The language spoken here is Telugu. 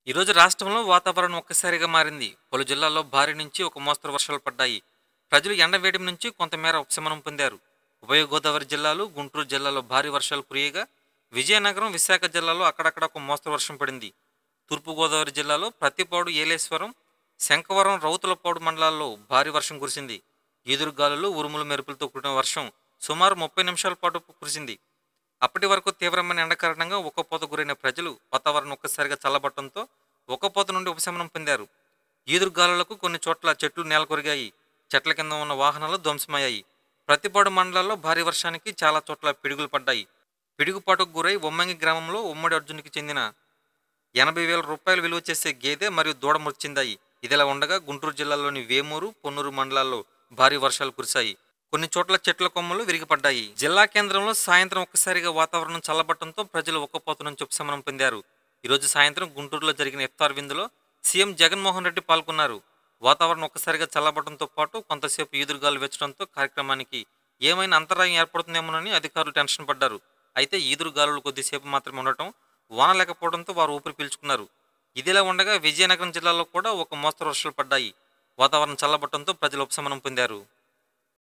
ఈరోజు రాష్ట్రంలో వాతావరణం ఒక్కసారిగా మారింది. పలు జిల్లాల్లో భారీ నుంచి ఒక మోస్తరు వర్షాలు పడ్డాయి. ప్రజలు ఎండవేడిమి నుంచి కొంతమేర ఉపశమనం పొందారు. ఉభయ గోదావరి జిల్లాలు, గుంటూరు జిల్లాలో భారీ వర్షాలు కురియగా, విజయనగరం, విశాఖ జిల్లాలో అక్కడక్కడ ఒక మోస్తరు వర్షం పడింది. తూర్పుగోదావరి జిల్లాలో ప్రతిపాడు, ఏలేశ్వరం, శంఖవరం, రౌతులపాడు మండలాల్లో భారీ వర్షం కురిసింది. ఈదురుగాలులు, ఉరుములు, మెరుపులతో కూడిన వర్షం సుమారు 30 నిమిషాల పాటు కురిసింది. అప్పటి వరకు తీవ్రమైన ఎండ కారణంగా ఉక్కపోత గురైన ప్రజలు వాతావరణం ఒక్కసారిగా చల్లబట్టడంతో ఉక్కపోత నుండి ఉపశమనం పొందారు. ఈదురుగాలులకు కొన్ని చోట్ల చెట్లు నేలకొరిగాయి. చెట్ల కింద ఉన్న వాహనాలు ధ్వంసమయ్యాయి. ప్రతిపాడు మండలాల్లో భారీ వర్షానికి చాలా చోట్ల పిడుగులు పడ్డాయి. పిడుగుపాటుకు గురై ఉమ్మంగి గ్రామంలో ఉమ్మడి అర్జున్కి చెందిన 80,000 రూపాయలు విలువ చేసే గేదె మరియు దూడ మృతి చెందాయి. ఇదిలా ఉండగా గుంటూరు జిల్లాలోని వేమూరు, పొన్నూరు మండలాల్లో భారీ వర్షాలు కురిశాయి. కొన్ని చోట్ల చెట్ల కొమ్మలు విరిగిపడ్డాయి. జిల్లా కేంద్రంలో సాయంత్రం ఒక్కసారిగా వాతావరణం చల్లబట్టడంతో ప్రజలు ఉక్కపోత నుంచి ఉపశమనం పొందారు. ఈరోజు సాయంత్రం గుంటూరులో జరిగిన ఇఫ్తార్ విందులో సీఎం జగన్మోహన్ రెడ్డి పాల్గొన్నారు. వాతావరణం ఒక్కసారిగా చల్లబడటంతో పాటు కొంతసేపు ఈదురుగాలు వెచ్చడంతో కార్యక్రమానికి ఏమైనా అంతరాయం ఏర్పడుతుందేమోనని అధికారులు టెన్షన్ పడ్డారు. అయితే ఈదురుగాలులు కొద్దిసేపు మాత్రమే ఉండటం, వాన లేకపోవడంతో వారు ఊపిరి పీల్చుకున్నారు. ఇదిలా ఉండగా విజయనగరం జిల్లాలో కూడా ఒక మోస్తరు వర్షాలు పడ్డాయి. వాతావరణం చల్లబడటంతో ప్రజలు ఉపశమనం పొందారు.